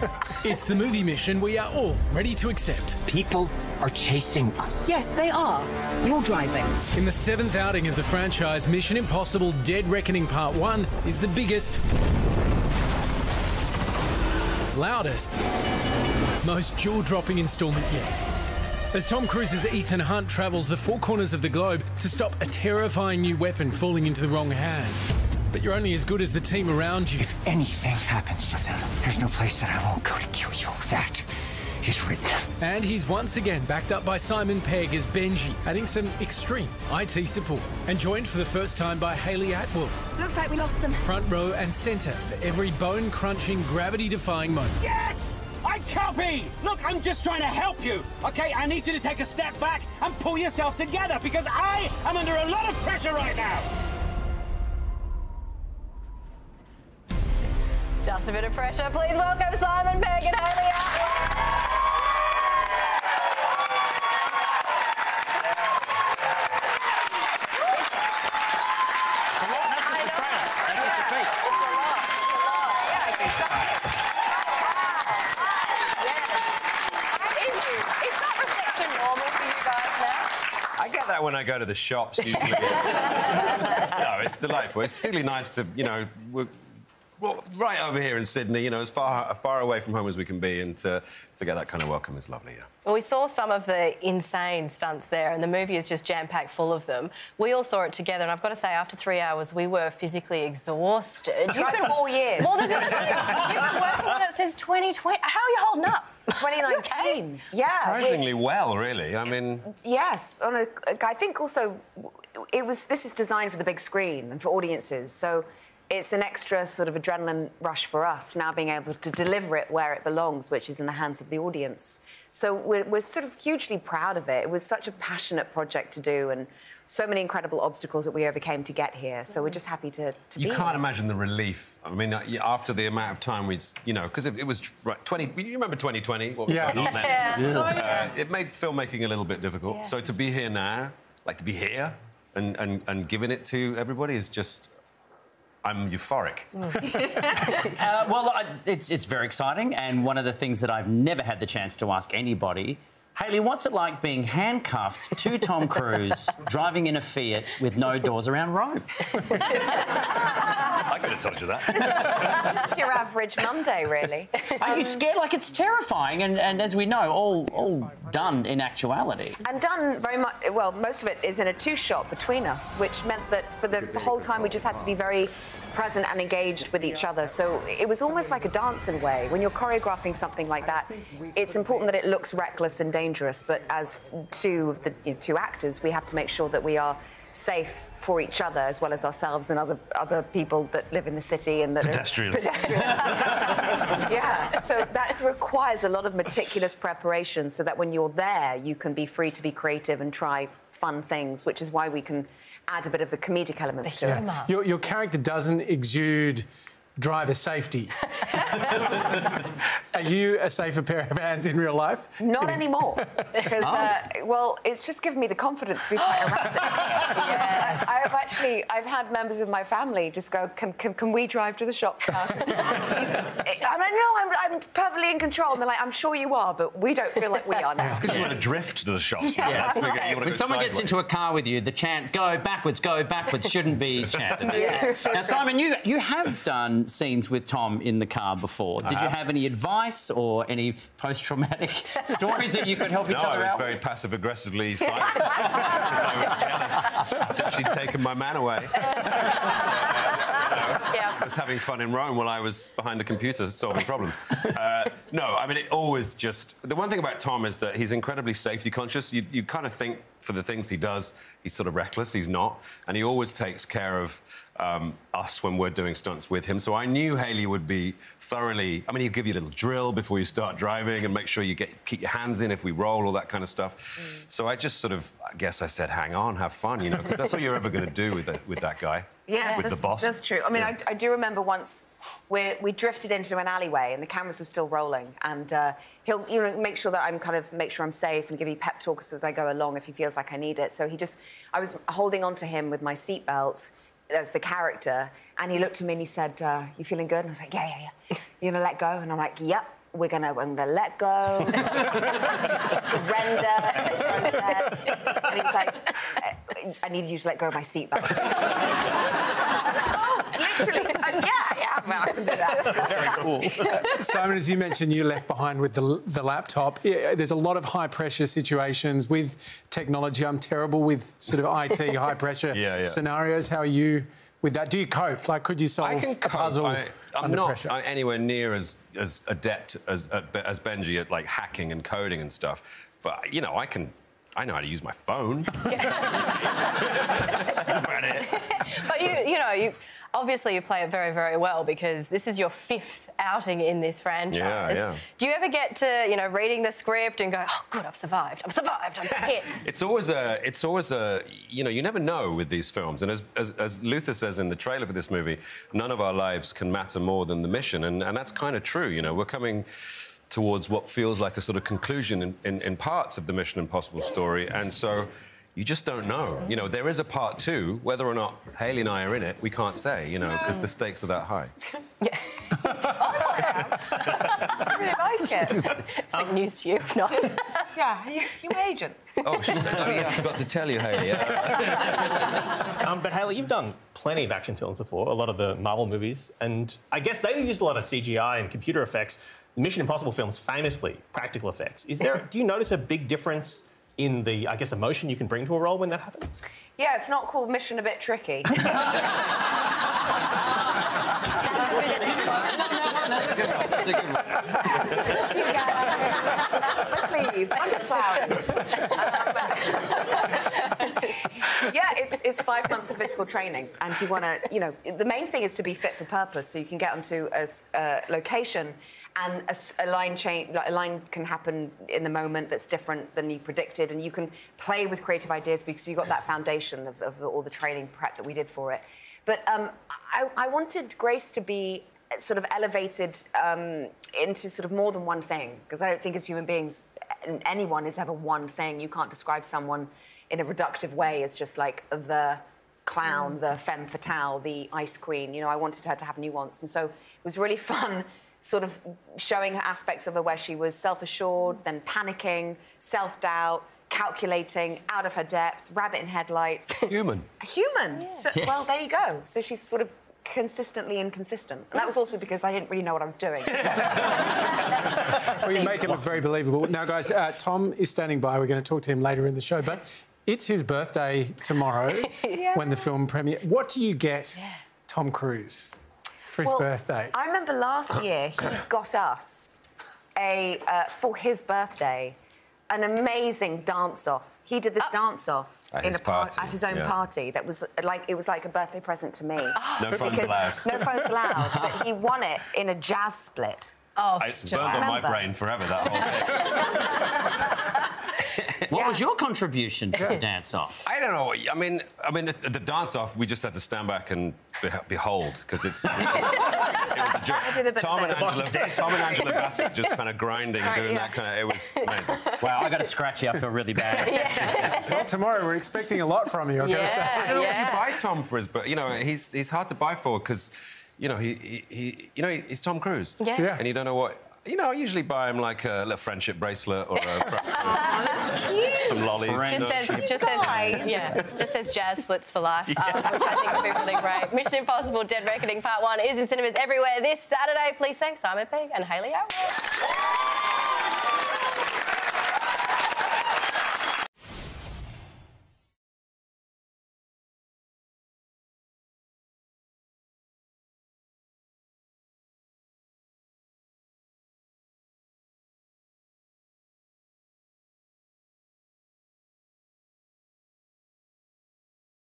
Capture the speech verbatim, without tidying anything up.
It's the movie mission we are all ready to accept. People are chasing us. Yes, they are. You're driving. In the seventh outing of the franchise, Mission Impossible Dead Reckoning Part one is the biggest, loudest, most jaw-dropping instalment yet. As Tom Cruise's Ethan Hunt travels the four corners of the globe to stop a terrifying new weapon falling into the wrong hands. But you're only as good as the team around you. If anything happens to them, there's no place that I won't go to kill you. That is written. And he's once again backed up by Simon Pegg as Benji, adding some extreme I T support. And joined for the first time by Hayley Atwell. Looks like we lost them. Front row and centre for every bone-crunching, gravity-defying moment. Yes! I copy! Look, I'm just trying to help you, okay? I need you to take a step back and pull yourself together because I am under a lot of pressure right now. Just a bit of pressure. Please welcome Simon Pegg and Hayley Atwell. It's a lot. That's just the trailer. That's just the face. It's a lot. It's a lot. Yeah, exactly. Is that reception normal for you guys now? I get that when I go to the shops usually. No, it's delightful. It's particularly nice to, you know, we're, well, right over here in Sydney, you know, as far far away from home as we can be, and to, to get that kind of welcome is lovely, yeah. Well, we saw some of the insane stunts there, and the movie is just jam-packed full of them. We all saw it together, and I've got to say, after three hours, we were physically exhausted. You've been four years. Well, this is, you've been working on it since twenty twenty. How are you holding up? twenty nineteen. Yeah. Surprisingly well, really. I mean... Yes. On a, I think also it was... This is designed for the big screen and for audiences, so it's an extra sort of adrenaline rush for us now being able to deliver it where it belongs, which is in the hands of the audience. So we're, we're sort of hugely proud of it. It was such a passionate project to do, and so many incredible obstacles that we overcame to get here. So we're just happy to, to be You can't here. imagine the relief. I mean, uh, after the amount of time we'd, you know, because it, it was right, twenty... You remember twenty twenty? What was Yeah. going on then? Yeah. Uh, it made filmmaking a little bit difficult. Yeah. So to be here now, like to be here and, and, and giving it to everybody is just... I'm euphoric. uh, well, I, it's, it's very exciting, and one of the things that I've never had the chance to ask anybody, Hayley, what's it like being handcuffed to Tom Cruise, driving in a Fiat with no doors around Rome? I could have told you that. It's your average Monday, really. Are you scared? Like, it's terrifying, and, and as we know, all, all done in actuality. And done very much, well, most of it is in a two-shot between us, which meant that for the, the whole time we just had to be very present and engaged with each other. So it was almost like a dance in a way. When you're choreographing something like that, it's important that it looks reckless and dangerous, but as two of the you know, two actors, we have to make sure that we are safe for each other as well as ourselves and other other people that live in the city and that Pedestrians. are pedestrians. Yeah, so that requires a lot of meticulous preparation so that when you're there, you can be free to be creative and try fun things, which is why we can add a bit of the comedic elements to it. Your, your character doesn't exude driver safety. Are you a safer pair of hands in real life? Not anymore, because, Oh. uh, well, it's just given me the confidence to be quite erratic. Yes. I've actually, I've had members of my family just go, can, can, can we drive to the shops now? I'm like, no, I'm, I'm perfectly in control. And they're like, I'm sure you are, but we don't feel like we are now. It's because you want to drift to the shops. Yeah. That's big. You want to When go someone gets sideways. into a car with you, the chant, go backwards, go backwards, shouldn't be chanted. Yes. Now, Simon, you, you have done scenes with Tom in the car before. Did you have any advice or any post-traumatic stories that you could help each No, other I was out very with? passive-aggressively silent. I was jealous that she'd taken my man away. Yeah. I was having fun in Rome while I was behind the computer solving problems. Uh, no, I mean, it always just... The one thing about Tom is that he's incredibly safety-conscious. You, you kind of think for the things he does, he's sort of reckless. He's not. And he always takes care of um, us when we're doing stunts with him. So I knew Hayley would be thoroughly... I mean, he'd give you a little drill before you start driving and make sure you get keep your hands in if we roll, all that kind of stuff. Mm. So I just sort of... I guess I said, hang on, have fun, you know, because that's all you're ever going to do with, the, with that guy. Yeah, with that's, the boss. that's true. I mean, Yeah. I, I do remember once we we drifted into an alleyway and the cameras were still rolling, and uh, he'll you know make sure that I'm kind of make sure I'm safe and give me pep talks as I go along if he feels like I need it. So he just I was holding on to him with my seatbelt as the character, and he looked at me and he said, uh, "You feeling good?" And I was like, "Yeah, yeah, yeah." You know, let go, and I'm like, "Yep." we're gonna, I'm gonna let go, surrender in the process. And he's like, I need you to let go of my seatbelt. Literally, uh, yeah, yeah, well, I can do that. Very cool. Simon, as you mentioned, you left behind with the, the laptop. Yeah, there's a lot of high-pressure situations with technology. I'm terrible with sort of I T, high-pressure yeah, yeah. scenarios. How are you with that? Do you cope? Like, could you solve I can a cope. puzzle I, I'm under not pressure? I, anywhere near as, as adept as, as Benji at, like, hacking and coding and stuff. But, you know, I can... I know how to use my phone. That's about it. But, you, you know, you... Obviously, you play it very, very well because this is your fifth outing in this franchise. Yeah, yeah. Do you ever get to, you know, reading the script and go, oh, good, I've survived, I've survived, I'm back in? It's always a, it's always a, you know, you never know with these films. And as, as, as Luther says in the trailer for this movie, none of our lives can matter more than the mission. And, and that's kind of true, you know. We're coming towards what feels like a sort of conclusion in, in, in parts of the Mission Impossible story. And so... you just don't know. You know, there is a part two. Whether or not Hayley and I are in it, we can't say, you know, because the stakes are that high. Yeah. Oh, yeah. I really like it. It's like news to you, if not. Yeah, you, you agent. Oh, shit. I forgot to tell you, Hayley. Yeah. um, but, Hayley, you've done plenty of action films before, a lot of the Marvel movies, and I guess they use a lot of C G I and computer effects. Mission Impossible films, famously, practical effects. Is there? Do you notice a big difference in the, I guess, emotion you can bring to a role when that happens? Yeah, it's not called Mission a Bit Tricky. Please, yeah, it's it's five months of physical training, and you want to, you know, the main thing is to be fit for purpose, so you can get onto a, a location. And a, a line change, a line can happen in the moment that's different than you predicted, and you can play with creative ideas because you got that foundation of, of all the training prep that we did for it. But um, I, I wanted Grace to be sort of elevated um, into sort of more than one thing, because I don't think as human beings anyone is ever one thing. You can't describe someone in a reductive way as just like the clown, mm. the femme fatale, the ice queen. You know, I wanted her to have nuance, and so it was really fun. Sort of showing her aspects of her where she was self-assured, then panicking, self-doubt, calculating, out of her depth, rabbit in headlights. Human. Human. Yeah. So, Yes. Well, there you go. So she's sort of consistently inconsistent. And that was also because I didn't really know what I was doing. Well, you make it look very believable. Now, guys, uh, Tom is standing by. We're going to talk to him later in the show, but it's his birthday tomorrow Yeah. when the film premieres. What do you get Tom Cruise for his Well, birthday? I remember last year he got us a uh, for his birthday an amazing dance-off. He did this dance-off At in his a par- party, at his own yeah. party. That was like it was like a birthday present to me. No phones Because- allowed. No phones allowed. But he won it in a jazz split. Oh, It's stop. burned on my Remember. brain forever, that whole thing. What Yeah. was your contribution to the dance-off? I don't know. I mean, I mean, the, the dance-off, we just had to stand back and be, behold, because it's... it was a joke. did a bit Tom, of and both. Angela, Tom and Angela Bassett just kind of grinding, Right, doing yeah. that kind of... It was amazing. Wow, I got a scratchy. I feel really bad. Well, tomorrow we're expecting a lot from you, I've got to say. I don't know Yeah. what you buy Tom for his, but, you know, he's, he's hard to buy for because, you know, he, he, he you know, he's Tom Cruise. Yeah. Yeah. And you don't know what... You know, I usually buy him like a little friendship bracelet or a, perhaps a, some lollies. Friends. Just says, just says, yeah, just says jazz splits for life, um, which I think would be really great. Mission Impossible: Dead Reckoning Part One is in cinemas everywhere this Saturday. Please thank Simon Pegg and Hayley Atwell.